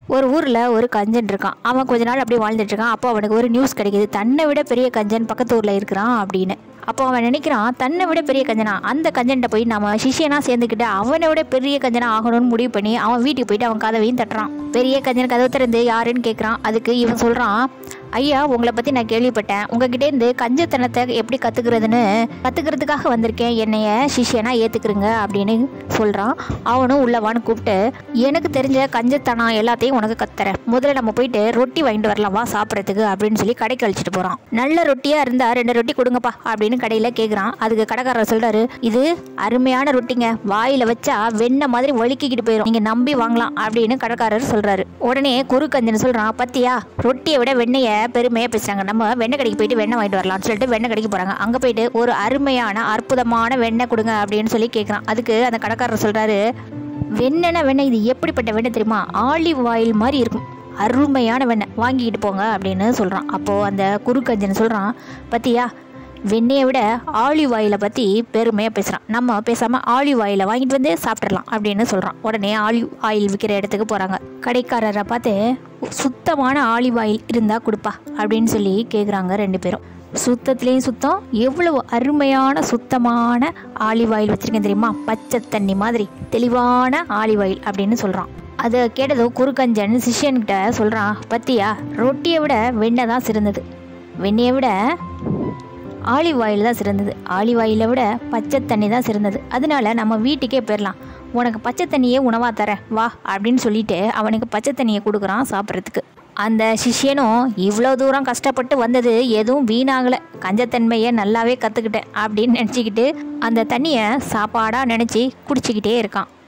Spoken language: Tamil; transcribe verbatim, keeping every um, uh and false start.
ஒரு ஊரில் ஒரு கஞ்சன் இருக்கான். அவன் கொஞ்ச நாள் அப்படியே வாழ்ந்துட்டு இருக்கான். அப்போ அவனுக்கு ஒரு நியூஸ் கிடைக்கிது, தன்னை விட பெரிய கஞ்சன் பக்கத்து ஊரில் இருக்கிறான் அப்படின்னு. அப்போ அவன் நினைக்கிறான், தன்னை விட பெரிய கஞ்சனா, அந்த கஞ்சன்கிட்ட போய் நம்ம சிஷியனா சேர்ந்துக்கிட்டு அவனை விட பெரிய கஞ்சனா ஆகணும்னு முடிவு பண்ணி அவன் வீட்டுக்கு போயிட்டு அவன் கதவையும் தட்டுறான். பெரிய கஞ்சன் கதவை திறந்து யாருன்னு கேட்குறான். அதுக்கு இவன் சொல்கிறான், ஐயா, உங்களை பற்றி நான் கேள்விப்பட்டேன். உங்ககிட்டேருந்து கஞ்சத்தனத்தை எப்படி கற்றுக்கிறதுன்னு கற்றுக்கிறதுக்காக வந்திருக்கேன். என்னைய சிஷியனா ஏற்றுக்குறங்க அப்படின்னு சொல்கிறான். அவனும் உள்ளவான்னு கூப்பிட்டு, எனக்கு தெரிஞ்ச கஞ்சத்தனம் எல்லாத்தையும் உனக்கு கத்துறேன். முதல்ல நம்ம போயிட்டு ரொட்டி வாங்கிட்டு வரலாம் வா சாப்பிட்றதுக்கு அப்படின்னு சொல்லி கடைக்கு அழிச்சிட்டு போகிறான். நல்ல ரொட்டியாக இருந்தால் ரெண்டு ரொட்டி கொடுங்கப்பா அப்படின்னு கடையில் கேட்குறான். அதுக்கு கடைக்காரர் சொல்கிறாரு, இது அருமையான ரொட்டிங்க, வாயில் வச்சா வெண்ணெய் மாதிரி வலிக்கிக்கிட்டு போயிடும், நீங்கள் நம்பி வாங்கலாம் அப்படின்னு கடைக்காரர் சொல்கிறாரு. உடனே குரு கஞ்சன் சொல்கிறான், பத்தியா, ரொட்டியை விட வெண்ணெயை பெருமையாக பேசுகிறாங்க, நம்ம வெண்ணெய் கடைக்கு போயிட்டு வெண்ணெய் வாங்கிட்டு வரலாம்னு சொல்லிட்டு வெண்ணெய் கடைக்கு போகிறாங்க. அங்கே போயிட்டு ஒரு அருமையான அற்புதமான வெண்ணெய் கொடுங்க அப்படின்னு சொல்லி கேட்குறான். அதுக்கு அந்த கடைக்காரர் சொல்கிறாரு, வெண்ணெய்னா வெண்ணெய், இது எப்படிப்பட்ட வெண்ணெய் தெரியுமா, ஆலிவ் ஆயில் மாதிரி இருக்கும், அருமையான வெண்ணெய், வாங்கிக்கிட்டு போங்க அப்படின்னு சொல்கிறான். அப்போது அந்த குறுக்கஞ்சன் சொல்கிறான், பத்தியா, வெண்ணெயை விட ஆலிவ் ஆயிலை பற்றி பெருமையாக பேசுகிறான், நம்ம பேசாமல் ஆலிவ் ஆயிலை வாங்கிட்டு வந்து சாப்பிட்றலாம் அப்படின்னு சொல்கிறான். உடனே ஆலிவ் ஆயில் விற்கிற இடத்துக்கு போகிறாங்க. கடைக்காரரை பார்த்து, சுத்தமான ஆலிவ் ஆயில் இருந்தால் கொடுப்பா அப்படின்னு சொல்லி கேட்குறாங்க ரெண்டு பேரும். சுத்தத்துலேயும் சுத்தம், எவ்வளவு அருமையான சுத்தமான ஆலிவ் ஆயில் வச்சுருக்கேன் தெரியுமா, பச்சை தண்ணி மாதிரி தெளிவான ஆலிவ் ஆயில் அப்படின்னு சொல்கிறான். அதை கேட்டதும் குறுக்கஞ்சன் சிஷ்யன்கிட்ட சொல்கிறான், பத்தியா, ரொட்டியை விட வெண்ணெய் தான் சிறந்தது, வெண்ணெயை விட ஆலிவ் ஆயில் தான் சிறந்தது, ஆலிவ் ஆயிலை விட பச்சை தண்ணி தான் சிறந்தது, அதனால நம்ம வீட்டுக்கே போயிடலாம், உனக்கு பச்சை தண்ணியே உணவாக தரேன் வா அப்படின்னு சொல்லிட்டு அவனுக்கு பச்சை தண்ணியை கொடுக்குறான் சாப்பிட்றதுக்கு. அந்த சிஷ்யனும், இவ்வளோ தூரம் கஷ்டப்பட்டு வந்தது எதுவும் வீணாகலை, கஞ்சத்தன்மையை நல்லாவே கற்றுக்கிட்டேன் அப்படின்னு நினச்சிக்கிட்டு அந்த தண்ணியை சாப்பாடாக நினச்சி குடிச்சிக்கிட்டே இருக்கான்.